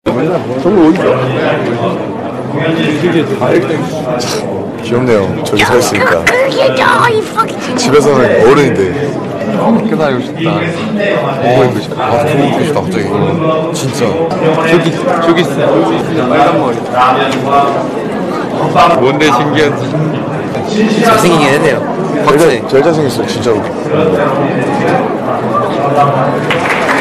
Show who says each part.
Speaker 1: 정말 어디서? 귀엽네요. 저기 서 있으니까. 집에서는 어른인데. 학교 다니고 싶다. 보고 있고 싶다. 아, 보고 있고 싶다 갑자기. 진짜. 저기 있어. 빨간 머리. 뭔데 신기한지.
Speaker 2: 잘생기긴 했네요.
Speaker 1: 제일 잘생겼어요 진짜로.